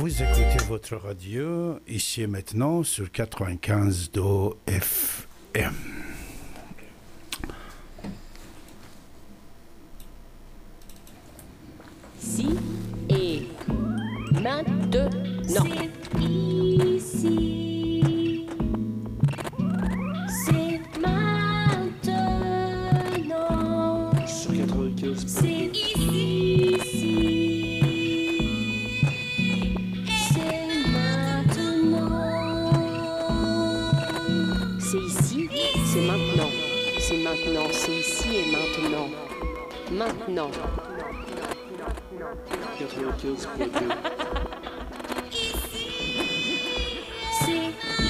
Vous écoutez votre radio ici et maintenant sur 95 d'eau FM. Si et maintenant. C'est ici. C'est maintenant. Sur 95. C'est ici. C'est maintenant. C'est ici, c'est maintenant. C'est maintenant, c'est ici et maintenant. Maintenant. 95.2. C'est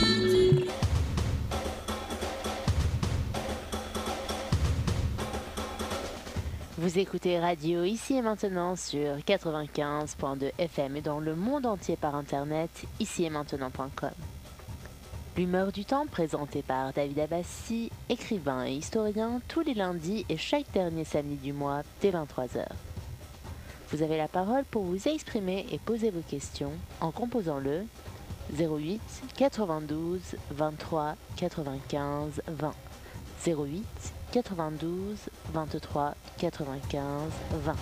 Vous écoutez Radio ici et maintenant sur 95.2 FM et dans le monde entier par internet ici et maintenant.com. L'humeur du temps présentée par David Abbassi, écrivain et historien tous les lundis et chaque dernier samedi du mois dès 23h. Vous avez la parole pour vous exprimer et poser vos questions en composant le 08 92 23 95 20 08 92 23 95 20.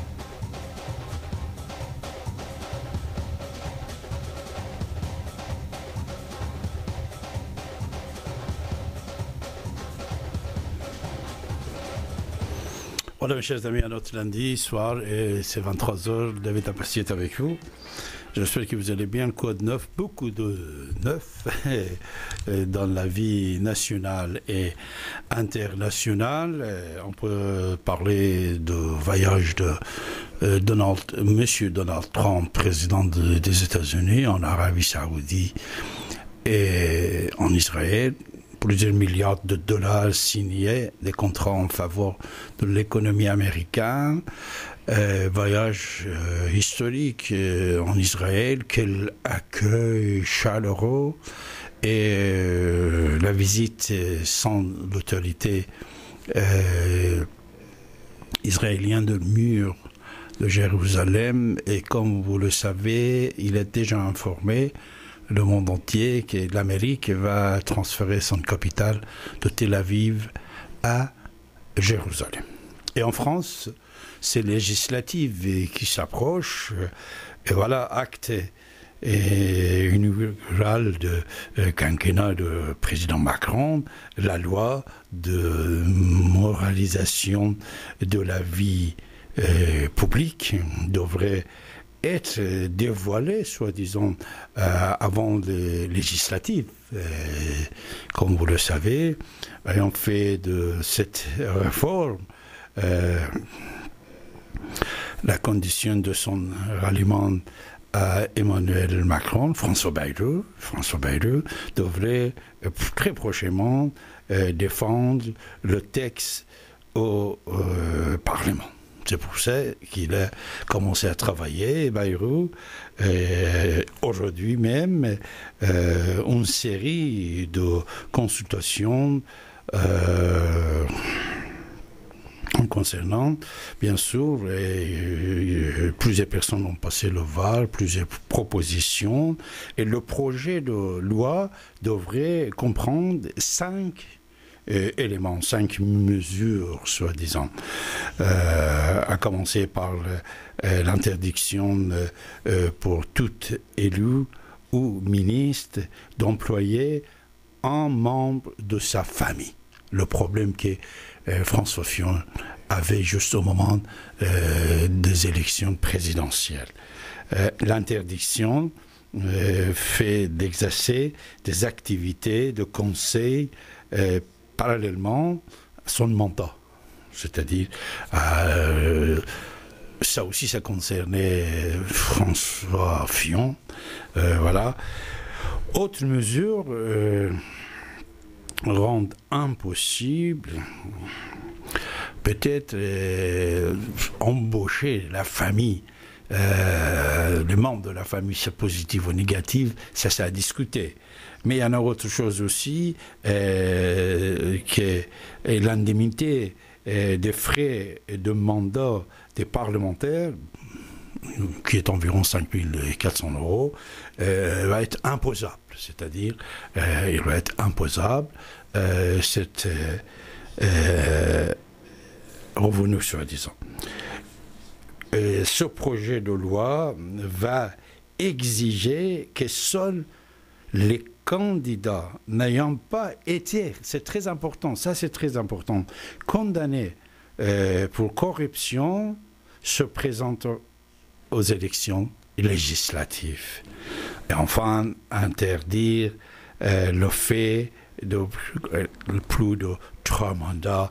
Voilà mes chers amis, à notre lundi soir et c'est 23h, David Abbassi est avec vous. J'espère que vous allez bien, quoi de neuf, beaucoup de neuf dans la vie nationale et internationale. On peut parler de voyage de Monsieur Donald Trump, président des États-Unis, en Arabie Saoudite et en Israël. Plusieurs milliards de dollars signés, des contrats en faveur de l'économie américaine. Voyage historique en Israël, quel accueil chaleureux et la visite sans l'autorité israélienne du mur de Jérusalem. Et comme vous le savez, il est déjà informé le monde entier que l'Amérique va transférer son capitale de Tel Aviv à Jérusalem. Et en France, c'est législative qui s'approche. Et voilà, acte inaugural de quinquennat de président Macron, la loi de moralisation de la vie publique devrait être dévoilée, soi-disant, avant les législatives. Comme vous le savez, ayant fait de cette réforme la condition de son ralliement à Emmanuel Macron, François Bayrou devrait très prochainement défendre le texte au Parlement. C'est pour ça qu'il a commencé à travailler, Bayrou, aujourd'hui même, une série de consultations concernant, bien sûr, plusieurs personnes ont passé le VAR, plusieurs propositions, et le projet de loi devrait comprendre 5 éléments, 5 mesures, soi-disant, à commencer par l'interdiction pour tout élu ou ministre d'employer un membre de sa famille. Le problème que François Fillon avait juste au moment des élections présidentielles. L'interdiction fait d'exercer des activités de conseil parallèlement à son mandat. C'est-à-dire, ça aussi, ça concernait François Fillon. Voilà. Autre mesure rend impossible peut-être embaucher la famille, les membres de la famille, c'est positif ou négatif, ça a discuté. Mais il y en a autre chose aussi, que l'indemnité des frais de mandat des parlementaires, qui est environ 5 400 €, va être imposable. C'est-à-dire, il va être imposable cet revenu, soi-disant. Ce projet de loi va exiger que seuls les candidats n'ayant pas été, c'est très important, ça c'est très important, condamnés pour corruption se présentent aux élections législatives. Et enfin, interdire le fait de plus de 3 mandats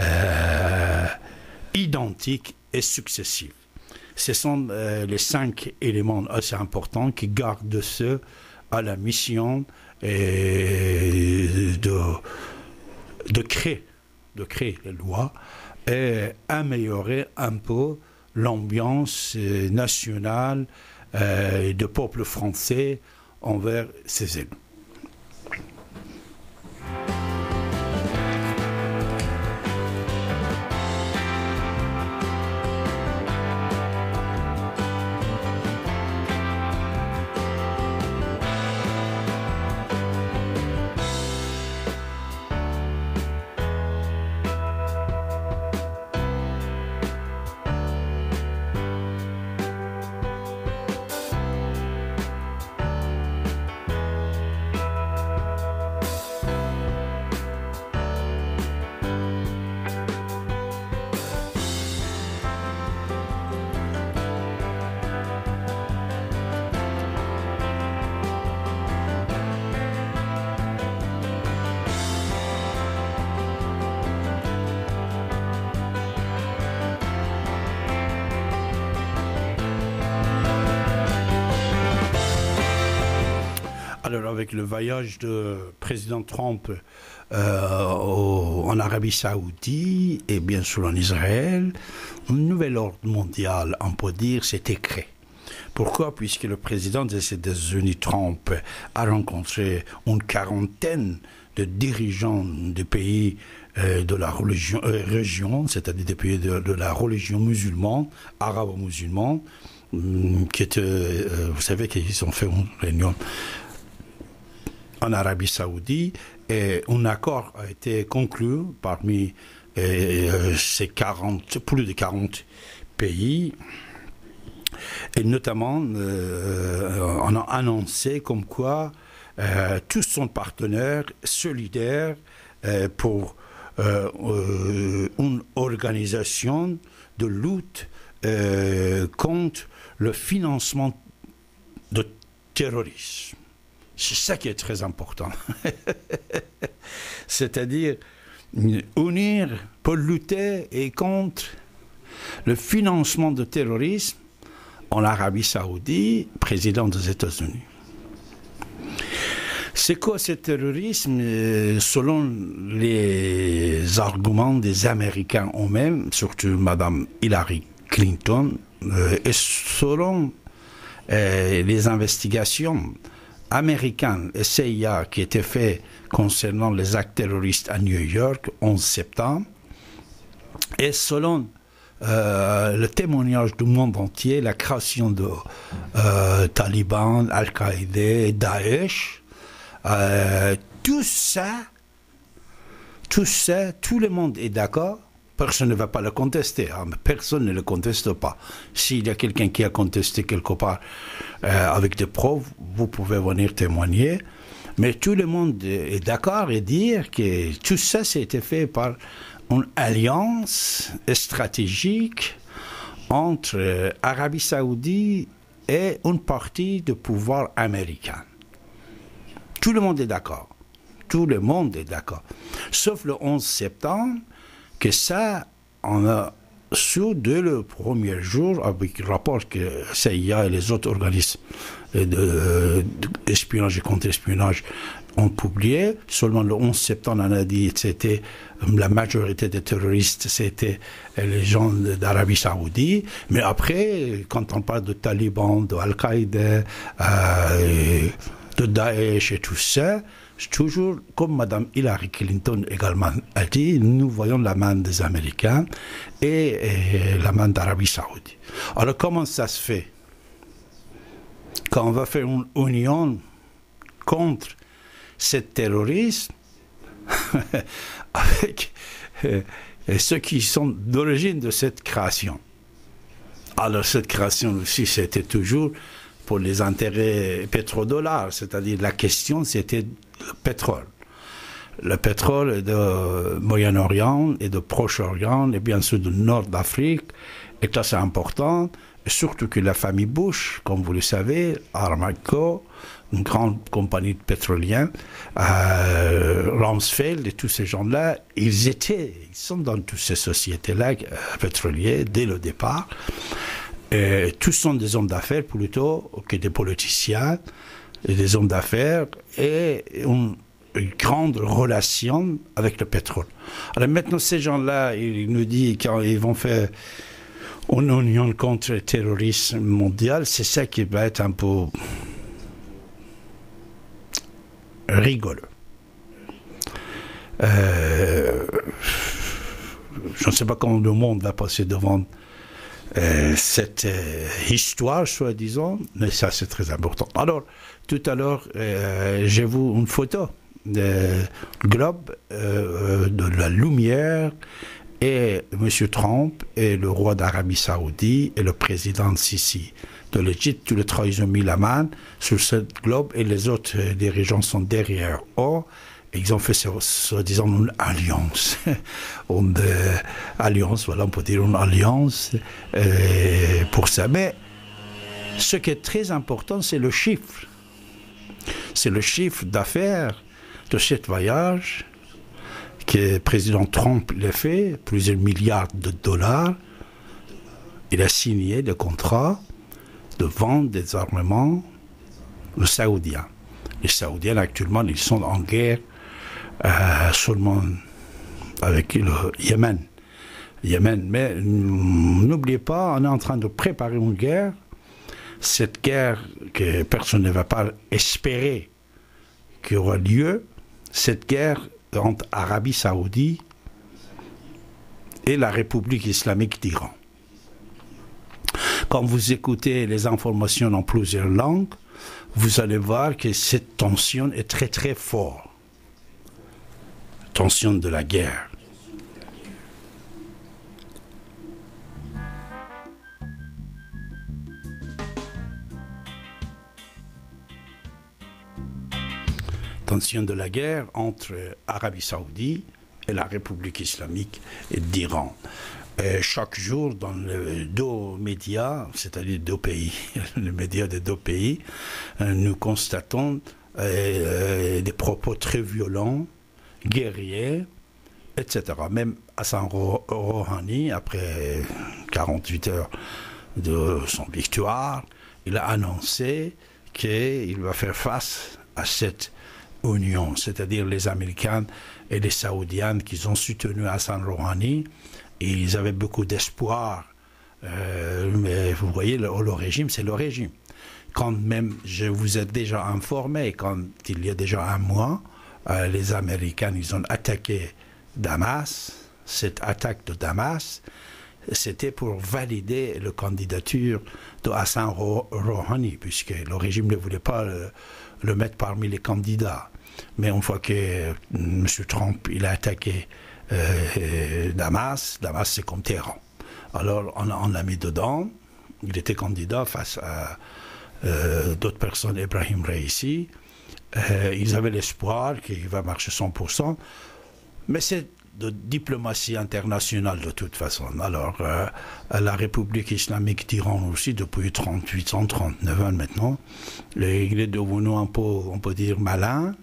identiques et successifs. Ce sont les 5 éléments assez importants qui gardent ceux à la mission de créer les lois et améliorer un peu l'ambiance nationale du peuple français envers ses élus. Alors, avec le voyage de président Trump en Arabie Saoudite et bien sûr en Israël, un nouvel ordre mondial, on peut dire, s'était créé. Pourquoi? Puisque le président des États-Unis, Trump, a rencontré une quarantaine de dirigeants des pays de la région, c'est-à-dire des pays de la religion musulmane, arabo-musulmane, qui étaient, vous savez qu'ils ont fait une réunion en Arabie Saoudite, et un accord a été conclu parmi ces plus de 40 pays, et notamment on a annoncé comme quoi tous sont partenaires solidaires pour une organisation de lutte contre le financement de terrorisme. C'est ça qui est très important. C'est-à-dire unir pour lutter et contre le financement du terrorisme en Arabie Saoudite, président des États-Unis. C'est quoi ce terrorisme? Selon les arguments des Américains eux-mêmes, surtout Mme Hillary Clinton, et selon les investigations américaine et CIA qui était fait concernant les actes terroristes à New York, 11 septembre, et selon le témoignage du monde entier, la création de Taliban, Al-Qaïda, Daesh, tout ça, tout le monde est d'accord. Personne ne va pas le contester, hein, mais personne ne le conteste pas. S'il y a quelqu'un qui a contesté quelque part avec des preuves, vous pouvez venir témoigner. Mais tout le monde est d'accord et dire que tout ça, c'était fait par une alliance stratégique entre Arabie Saoudite et une partie du pouvoir américain. Tout le monde est d'accord. Tout le monde est d'accord. Sauf le 11 septembre, que ça, on a su dès le premier jour, avec le rapport que CIA et les autres organismes d'espionnage et contre-espionnage ont publié. Seulement le 11 septembre, on a dit que c'était la majorité des terroristes, c'était les gens d'Arabie Saoudite. Mais après, quand on parle de Taliban, de Al-Qaïda, de Daesh et tout ça, toujours, comme Mme Hillary Clinton également a dit, nous voyons la main des Américains et la main d'Arabie Saoudite. Alors comment ça se fait? Quand on va faire une union contre ces terroristes, avec ceux qui sont d'origine de cette création. Alors cette création aussi, c'était toujours pour les intérêts pétrodollars, c'est-à-dire la question, c'était le pétrole. Le pétrole de Moyen-Orient et de Proche-Orient, et bien sûr du Nord d'Afrique, est assez important, et surtout que la famille Bush, comme vous le savez, Aramco, une grande compagnie pétrolière, Rumsfeld et tous ces gens-là, ils sont dans toutes ces sociétés-là pétrolières dès le départ. Tous sont des hommes d'affaires plutôt que des politiciens, et des hommes d'affaires et une grande relation avec le pétrole. Alors maintenant, ces gens-là, ils nous disent qu'ils vont faire une union contre le terrorisme mondial, c'est ça qui va être un peu rigolo. Je ne sais pas comment le monde va passer devant cette histoire, soi-disant, mais ça c'est très important. Alors, tout à l'heure, j'ai vu une photo du globe de la lumière et M. Trump et le roi d'Arabie Saoudite et le président Sisi de l'Égypte. Tous les trois, ils ont mis la main sur ce globe et les autres dirigeants sont derrière eux. Ils ont fait, soi-disant, une alliance. Alliance, voilà, on peut dire une alliance pour ça. Mais ce qui est très important, c'est le chiffre. C'est le chiffre d'affaires de ce voyage que le président Trump l'a fait, plusieurs milliards de dollars. Il a signé des contrats de vente des armements aux Saoudiens. Les Saoudiens, actuellement, ils sont en guerre seulement avec le Yémen. Mais n'oubliez pas, on est en train de préparer une guerre. Cette guerre que personne ne va pas espérer qu'il y aura lieu, cette guerre entre Arabie Saoudite et la République islamique d'Iran. Quand vous écoutez les informations en plusieurs langues, vous allez voir que cette tension est très très forte. Tension de la guerre. Tension de la guerre entre Arabie Saoudite et la République islamique d'Iran. Chaque jour, dans les deux médias, c'est-à-dire deux pays, les médias des deux pays, nous constatons des propos très violents, guerriers, etc. Même Hassan Rouhani, après 48 heures de son victoire, il a annoncé qu'il va faire face à cette union, c'est-à-dire les Américains et les Saoudiens qui ont soutenu Hassan Rouhani. Et ils avaient beaucoup d'espoir. Mais vous voyez, le régime, c'est le régime. Quand même, je vous ai déjà informé, quand il y a déjà un mois, les Américains, ils ont attaqué Damas. Cette attaque de Damas, c'était pour valider la candidature de Hassan Rouhani, puisque le régime ne voulait pas le mettre parmi les candidats. Mais une fois que M. Trump il a attaqué Damas, c'est comme Téhéran. Alors on l'a mis dedans. Il était candidat face à d'autres personnes, Ebrahim Raisi. Ils avaient l'espoir qu'il va marcher 100%, mais c'est de diplomatie internationale de toute façon. Alors, la République islamique d'Iran aussi, depuis 38 ans, 39 ans maintenant, il est devenu un peu, on peut dire, malin.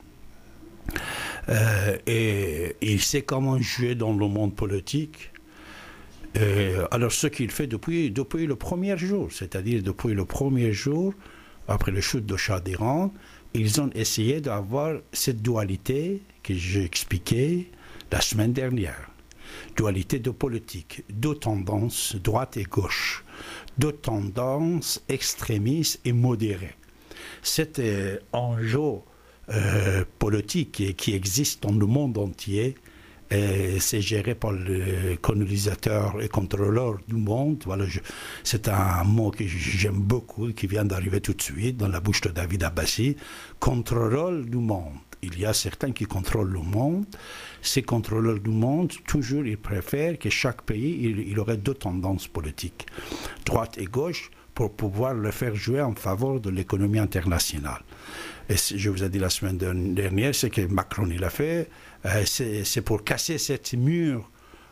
Et il sait comment jouer dans le monde politique. Alors, ce qu'il fait depuis le premier jour, c'est-à-dire depuis le premier jour, après le chute de Shah d'Iran, ils ont essayé d'avoir cette dualité que j'ai expliquée la semaine dernière. Dualité de politique, deux tendances, droite et gauche, deux tendances extrémistes et modérées. Cet enjeu politique qui existe dans le monde entier. C'est géré par les colonisateurs et contrôleurs du monde. Voilà, c'est un mot que j'aime beaucoup, qui vient d'arriver tout de suite dans la bouche de David Abbassi. Contrôleur du monde. Il y a certains qui contrôlent le monde. Ces contrôleurs du monde, toujours, ils préfèrent que chaque pays, il aurait deux tendances politiques, droite et gauche, pour pouvoir le faire jouer en faveur de l'économie internationale. Et je vous ai dit la semaine dernière, ce que Macron il a fait, c'est pour casser cette mur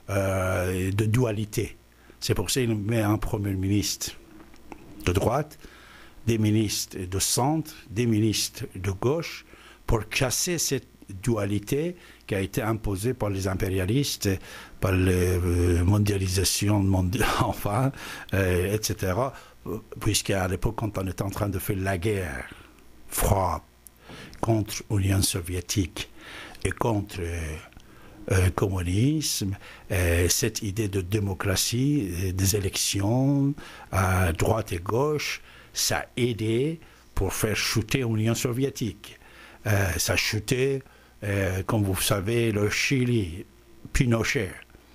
de dualité. C'est pour ça qu'il met un Premier ministre de droite, des ministres de centre, des ministres de gauche, pour casser cette dualité qui a été imposée par les impérialistes, par la mondialisation enfin, etc. Puisqu'à l'époque, quand on était en train de faire la guerre froide contre l'Union soviétique et contre le communisme, cette idée de démocratie, des élections à droite et gauche, ça a aidé pour faire chuter l'Union soviétique. Ça a chuté, comme vous savez, le Chili, Pinochet,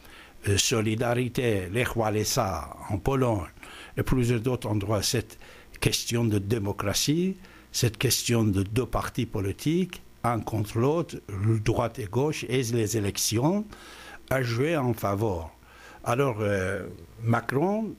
Solidarité, Lech Walesa en Pologne et plusieurs d'autres endroits. Cette question de démocratie, cette question de deux partis politiques, un contre l'autre, droite et gauche, et les élections, a joué en faveur. Alors, Macron,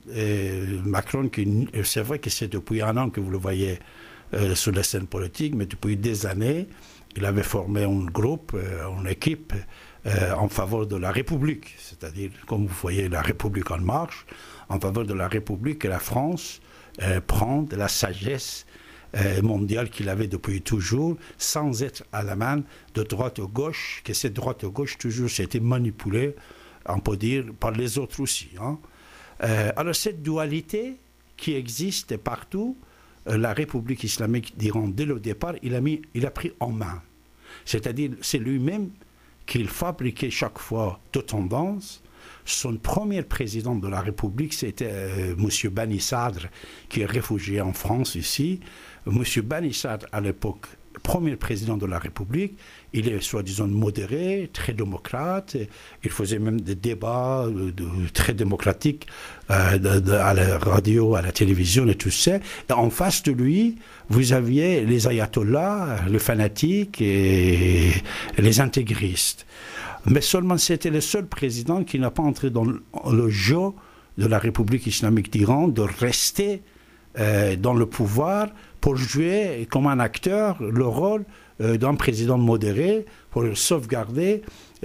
c'est vrai que c'est depuis un an que vous le voyez sur la scène politique, mais depuis des années, il avait formé un groupe, une équipe en faveur de la République, c'est-à-dire, comme vous voyez, la République en marche, en faveur de la République, et la France prend de la sagesse mondiale qu'il avait depuis toujours, sans être à la main de droite ou gauche, que cette droite ou gauche toujours s'était manipulée, on peut dire, par les autres aussi. Hein. Alors cette dualité qui existe partout, la République islamique d'Iran, dès le départ, il a pris en main. C'est-à-dire, c'est lui-même qu'il fabriquait chaque fois deux tendances. Son premier président de la République, c'était M. Bani Sadr, qui est réfugié en France ici. M. Bani Sadr, à l'époque, premier président de la République, il est soi-disant modéré, très démocrate. Il faisait même des débats très démocratiques à la radio, à la télévision et tout ça. Et en face de lui, vous aviez les ayatollahs, les fanatiques et les intégristes. Mais seulement c'était le seul président qui n'a pas entré dans le jeu de la République islamique d'Iran de rester dans le pouvoir pour jouer comme un acteur le rôle d'un président modéré pour sauvegarder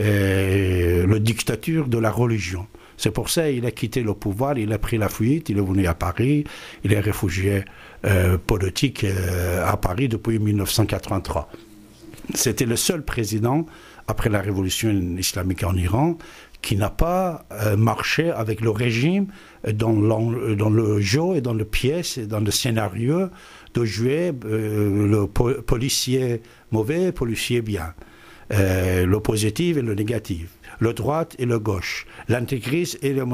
la dictature de la religion. C'est pour ça qu'il a quitté le pouvoir, il a pris la fuite, il est venu à Paris, il est réfugié politique à Paris depuis 1983. C'était le seul président, après la révolution islamique en Iran, qui n'a pas marché avec le régime dans le jeu et dans le pièce et dans le scénario de jouer le policier mauvais, policier bien, le positif et le négatif, le droite et le gauche, l'intégriste et le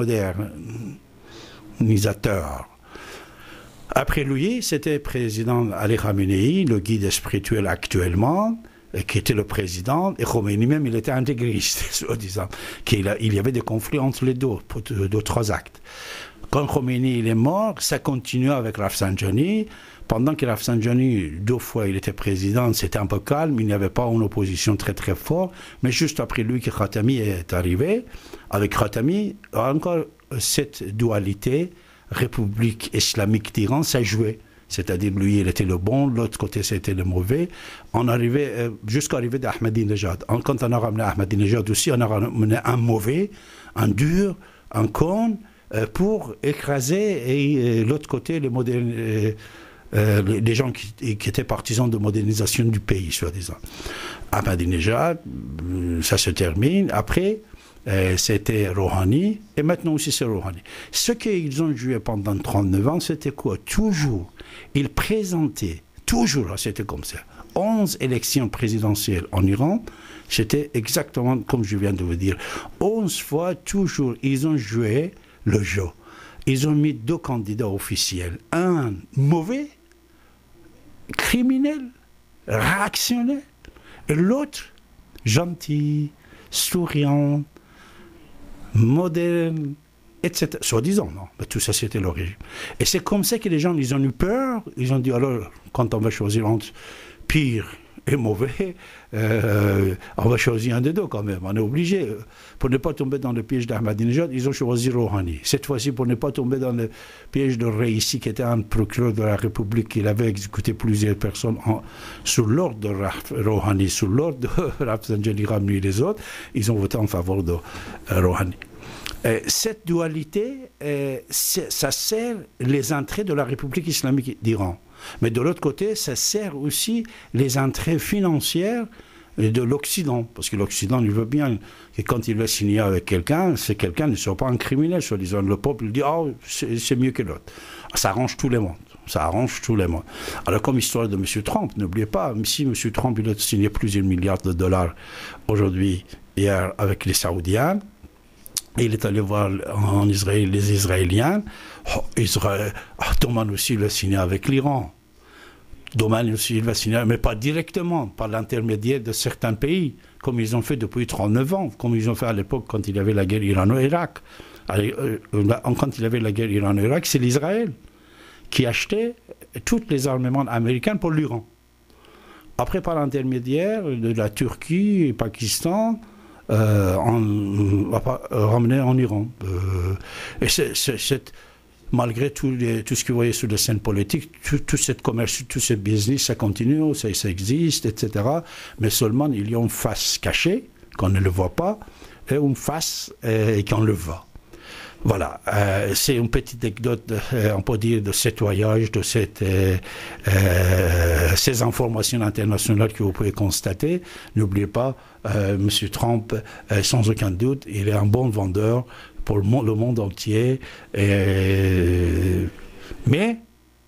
modernisateur. Après lui, c'était le président Ali Khamenei, le guide spirituel actuellement, qui était le président, et Khomeini même, il était intégriste, soi-disant. Il y avait des conflits entre les deux, pour deux, trois actes. Quand Khomeini il est mort, ça continue avec Rafsanjani. Pendant que Rafsanjani, 2 fois, il était président, c'était un peu calme, il n'y avait pas une opposition très très forte. Mais juste après lui, que Khatami est arrivé, avec Khatami, encore cette dualité, République islamique d'Iran, ça jouait. C'est-à-dire, lui, il était le bon, l'autre côté, c'était le mauvais. On arrivait jusqu'à l'arrivée d'Ahmadinejad. Quand on a ramené Ahmadinejad aussi, on a ramené un mauvais, un dur, un con, pour écraser, et l'autre côté, les gens qui étaient partisans de modernisation du pays, soi-disant. Ahmadinejad, ça se termine. Après, c'était Rouhani, et maintenant aussi c'est Rouhani. Ce qu'ils ont joué pendant 39 ans, c'était quoi? Toujours, ils présentaient, toujours, c'était comme ça, 11 élections présidentielles en Iran, c'était exactement comme je viens de vous dire. 11 fois, toujours, ils ont joué le jeu. Ils ont mis 2 candidats officiels, un mauvais, criminel, réactionnaire, Et l'autre, gentil, souriant, moderne, etc. Soi-disant, non. Mais tout ça, c'était le régime. Et c'est comme ça que les gens, ils ont eu peur. Ils ont dit, alors, quand on va choisir entre pire et mauvais, on va choisir un des deux quand même. On est obligé. Pour ne pas tomber dans le piège d'Ahmadinejad, ils ont choisi Rouhani. Cette fois-ci, pour ne pas tomber dans le piège de Reissi, qui était un procureur de la République, il avait exécuté plusieurs personnes sous l'ordre de Rouhani, sous l'ordre de Rafsanjani Ramni et les autres, ils ont voté en faveur de Rouhani. Cette dualité, ça sert les intérêts de la République islamique d'Iran. Mais de l'autre côté, ça sert aussi les intérêts financiers de l'Occident. Parce que l'Occident, il veut bien que quand il va signer avec quelqu'un, c'est quelqu'un ne soit pas un criminel, soi-disant. Le peuple dit, oh, c'est mieux que l'autre. Ça arrange tout le monde. Ça arrange tout le monde. Alors, comme histoire de M. Trump, n'oubliez pas, si M. Trump il a signé plusieurs milliards de dollars aujourd'hui, hier, avec les Saoudiens, il est allé voir en Israël les Israéliens. Doman aussi, il va signer avec l'Iran. Doman aussi, il va signer, mais pas directement, par l'intermédiaire de certains pays, comme ils ont fait depuis 39 ans, comme ils ont fait à l'époque quand il y avait la guerre Irano-Irak. Quand il y avait la guerre Irano-Irak, c'est l'Israël qui achetait tous les armements américains pour l'Iran. Après, par l'intermédiaire de la Turquie et Pakistan, ramené en Iran. Et malgré tout ce que vous voyez sur la scène politique, tout ce commerce, tout ce business, ça continue, ça existe, etc. Mais seulement il y a une face cachée, qu'on ne le voit pas, et une face qu'on le voit. Voilà, c'est une petite anecdote, on peut dire, de ce voyage, de ces informations internationales que vous pouvez constater. N'oubliez pas, M. Trump, sans aucun doute, il est un bon vendeur pour le monde entier. Mais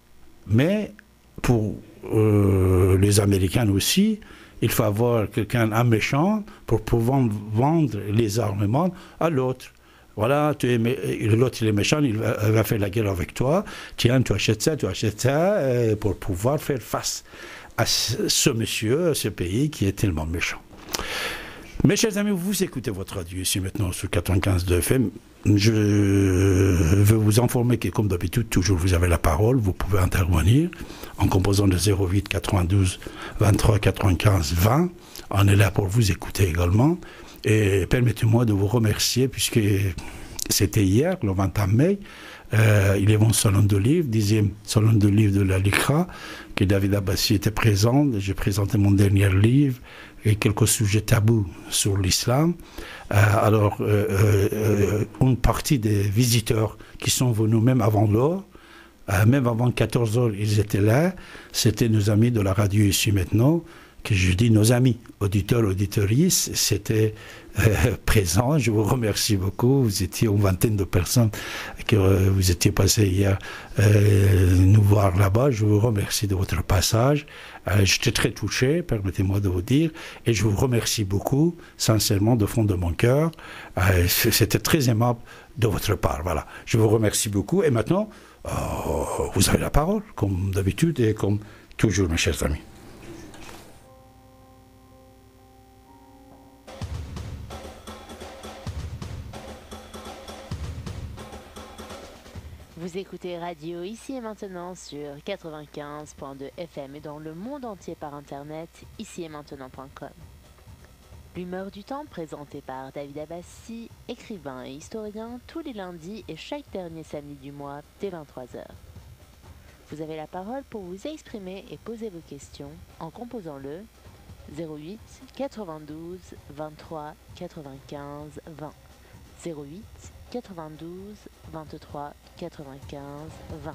pour les Américains aussi, il faut avoir un méchant pour pouvoir vendre les armements à l'autre. Voilà, l'autre il est méchant, il va faire la guerre avec toi. Tiens, tu achètes ça, pour pouvoir faire face à ce monsieur, à ce pays qui est tellement méchant. Mes chers amis, vous écoutez votre radio ici maintenant sur 95.2 FM. Je veux vous informer que, comme d'habitude, toujours vous avez la parole. Vous pouvez intervenir en composant le 08 92 23 95 20. On est là pour vous écouter également. Et permettez-moi de vous remercier, puisque c'était hier, le 21 mai, il est mon salon de livre, 10e salon de livre de la LICRA, que David Abbassi était présent. J'ai présenté mon dernier livre et quelques sujets tabous sur l'islam. Alors, une partie des visiteurs qui sont venus même avant l'heure, même avant 14 heures, ils étaient là. C'était nos amis de la radio ici maintenant, que je dis nos amis, auditeurs, auditrices, c'était présent. Je vous remercie beaucoup. Vous étiez une vingtaine de personnes que vous étiez passés hier nous voir là-bas. Je vous remercie de votre passage. J'étais très touché, permettez-moi de vous dire, et je vous remercie beaucoup, sincèrement, de fond de mon cœur. C'était très aimable de votre part. Voilà. Je vous remercie beaucoup. Et maintenant, vous avez la parole, comme d'habitude et comme toujours, mes chers amis. Vous écoutez Radio ici et maintenant sur 95.2 FM et dans le monde entier par internet, ici-et-maintenant.com. L'humeur du temps présentée par David Abbassi, écrivain et historien, tous les lundis et chaque dernier samedi du mois dès 23h. Vous avez la parole pour vous exprimer et poser vos questions en composant le 08 92 23 95 20. 08 92 23 95 20.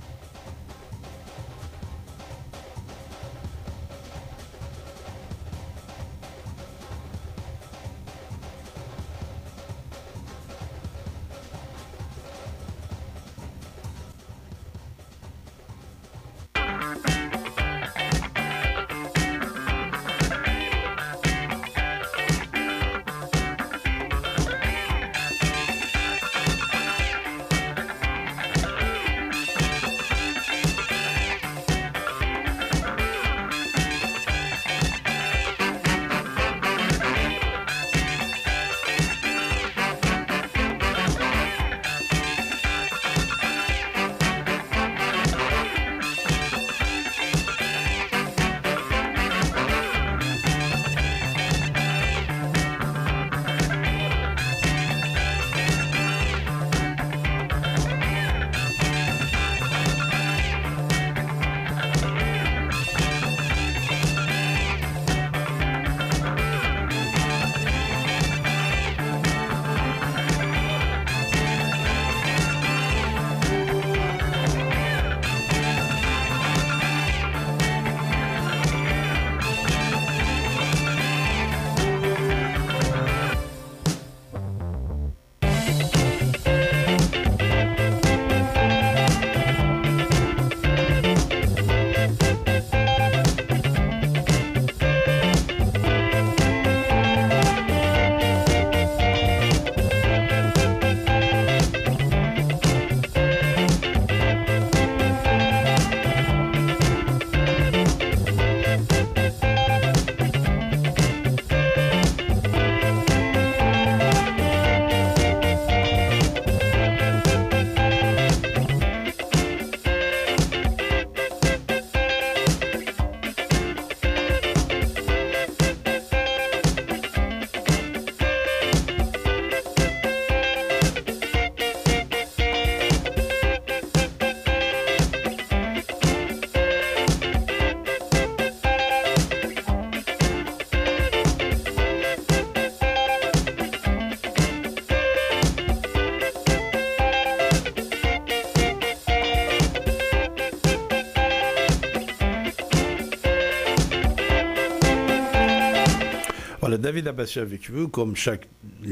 Voilà, David Abbassi avec vous, comme chaque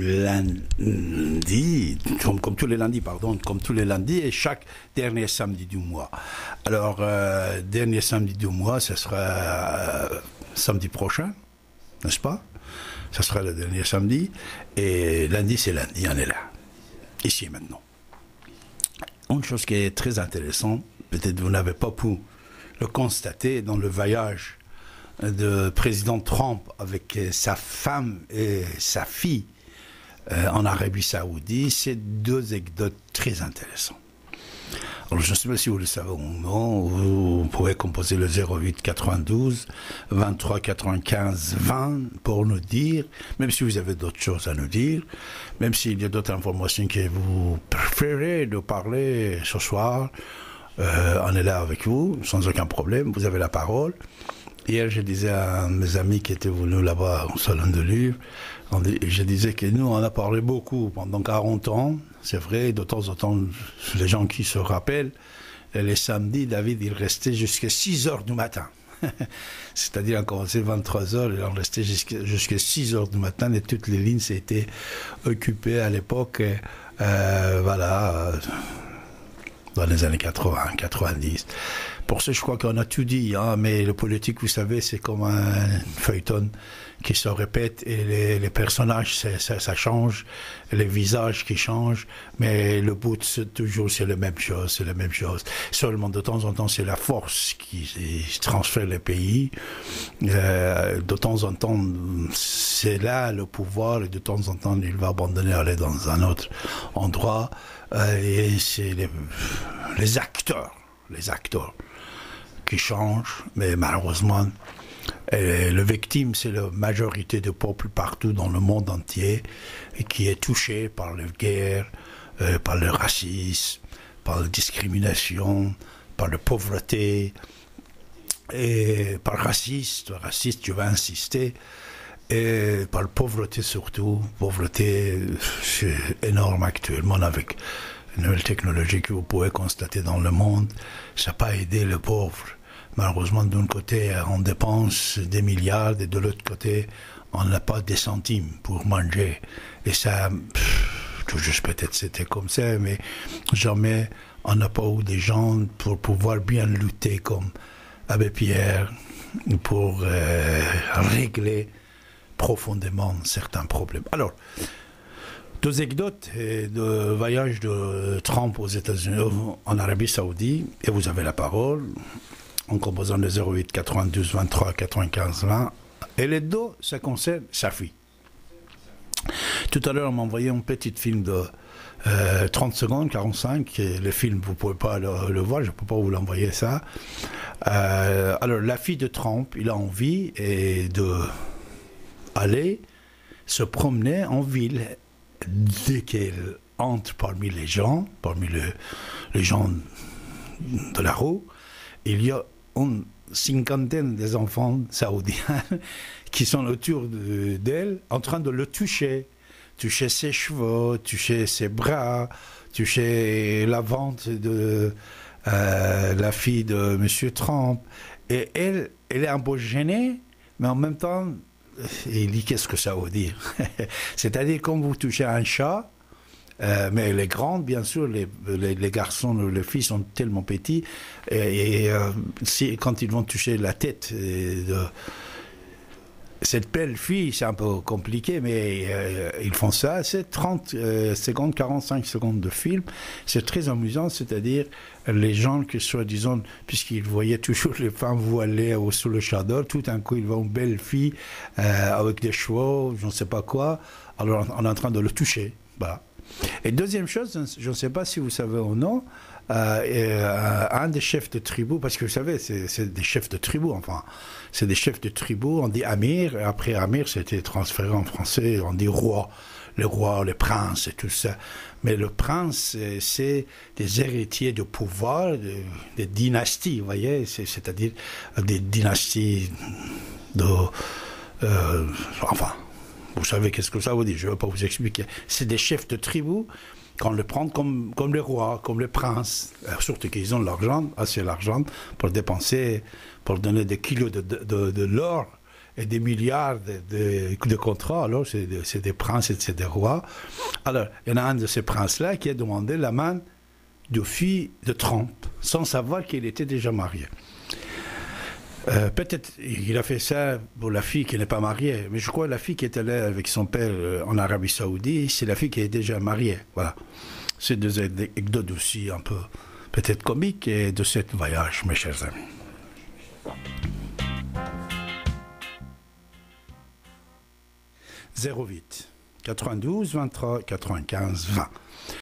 lundi, comme tous les lundis, pardon, comme tous les lundis et chaque dernier samedi du mois. Alors, dernier samedi du mois, ce sera samedi prochain, n'est-ce pas? Ce sera le dernier samedi. Et lundi, c'est lundi, on est là, ici et maintenant. Une chose qui est très intéressante, peut-être vous n'avez pas pu le constater dans le voyage de président Trump avec sa femme et sa fille en Arabie Saoudite, c'est deux anecdotes très intéressantes. Alors, je ne sais pas si vous le savez ou non, vous pouvez composer le 08 92 23 95 20 pour nous dire, même si vous avez d'autres choses à nous dire, même s'il y a d'autres informations que vous préférez de parler ce soir, on est là avec vous, sans aucun problème, vous avez la parole. Hier, je disais à mes amis qui étaient venus là-bas au salon de livres, je disais que nous, on a parlé beaucoup pendant 40 ans. C'est vrai, de temps en temps, les gens qui se rappellent, les samedis, David, il restait jusqu'à 6 heures du matin. C'est-à-dire, on commençait 23 heures, et on restait jusqu'à 6 heures du matin, et toutes les lignes s'étaient occupées à l'époque, voilà, dans les années 80, 90. Pour ça, je crois qu'on a tout dit, hein, mais le politique, vous savez, c'est comme un feuilleton qui se répète et les personnages, ça change, les visages qui changent, mais le bout, c'est la même chose, c'est la même chose. Seulement, de temps en temps, c'est la force qui transfère les pays. De temps en temps, c'est là le pouvoir, et de temps en temps, il va abandonner, aller dans un autre endroit. Et c'est les acteurs qui changent, mais malheureusement, le victime, c'est la majorité du peuple partout dans le monde entier qui est touché par les guerres, par le racisme, par la discrimination, par la pauvreté, et par le raciste, je vais insister, et par la pauvreté surtout. Pauvreté, c'est énorme actuellement avec une nouvelle technologie que vous pouvez constater dans le monde. Ça n'a pas aidé le pauvre. Malheureusement, d'un côté, on dépense des milliards et de l'autre côté, on n'a pas des centimes pour manger. Et ça, toujours peut-être c'était comme ça, mais jamais on n'a pas eu des gens pour pouvoir bien lutter comme Abbé Pierre pour régler profondément certains problèmes. Alors, deux anecdotes de voyage de Trump aux États-Unis, en Arabie Saoudite, et vous avez la parole, en composant le 08 92 23 95 20. Et les deux, ça concerne sa fille. Tout à l'heure, on m'a envoyé un petit film de 30 secondes, 45. Et le film, vous ne pouvez pas le voir, je ne peux pas vous l'envoyer ça. Alors, la fille de Trump, il a envie de aller se promener en ville. Dès qu'elle entre parmi les gens, les gens de la rue, il y a une cinquantaine des enfants saoudiens qui sont autour d'elle en train de le toucher ses cheveux, toucher ses bras, toucher la ventre de la fille de M. Trump. Et elle est un peu gênée, mais en même temps, il dit qu'est-ce que ça veut dire. C'est-à-dire comme vous touchez un chat, mais les grandes, bien sûr, les garçons, les filles sont tellement petits, et quand ils vont toucher la tête de cette belle fille, c'est un peu compliqué, mais ils font ça. C'est 30 secondes, 45 secondes de film. C'est très amusant, c'est-à-dire les gens qui, soi-disant, puisqu'ils voyaient toujours les femmes voilées sous le chador, tout d'un coup, ils voient une belle fille avec des cheveux, je ne sais pas quoi, alors on est en train de le toucher. Voilà. Et deuxième chose, je ne sais pas si vous savez ou non, un des chefs de tribu, parce que vous savez, c'est des chefs de tribu, enfin, c'est des chefs de tribu, on dit Amir, et après Amir, c'était transféré en français, on dit roi, les princes et tout ça. Mais le prince, c'est des héritiers de pouvoir, des dynasties, vous voyez, c'est-à-dire des dynasties de... enfin... Vous savez qu'est-ce que ça veut dire, je ne vais pas vous expliquer. C'est des chefs de tribu qu'on le prend comme les rois, comme les princes. Surtout qu'ils ont l'argent, assez l'argent, pour dépenser, pour donner des kilos de l'or et des milliards de contrats. Alors, c'est des princes et c'est des rois. Alors, il y en a un de ces princes-là qui a demandé la main de fille de Trump, sans savoir qu'il était déjà marié. Peut-être il a fait ça pour la fille qui n'est pas mariée, mais je crois que la fille qui est allée avec son père en Arabie Saoudite, c'est la fille qui est déjà mariée. Voilà. C'est des anecdotes aussi un peu peut-être comiques et de ce voyage, mes chers amis. 08 92 23 95 20.